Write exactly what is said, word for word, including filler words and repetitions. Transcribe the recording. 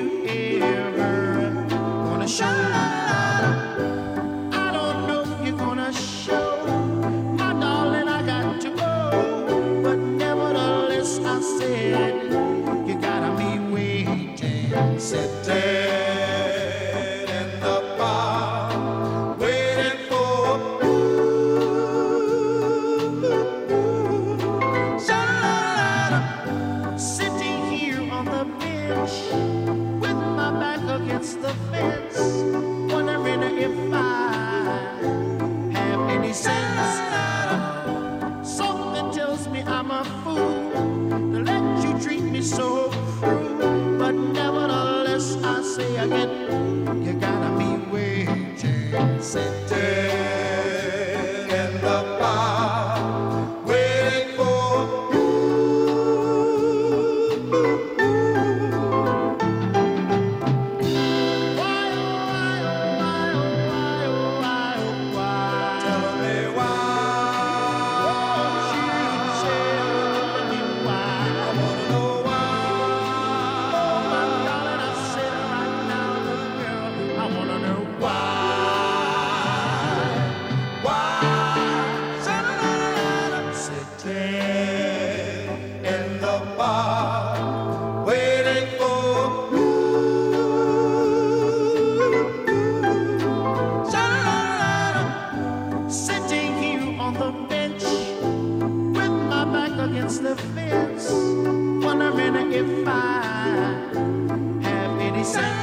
you ever gonna show? I don't know if you're gonna show, my darling. I got to go, but nevertheless I said you gotta be waiting, sitting. The fence, wondering if I have any sense. Something tells me I'm a fool to let you treat me so cruel, but nevertheless I say again, you gotta be waiting, sitting in the bar, waiting for you. If I have any sense.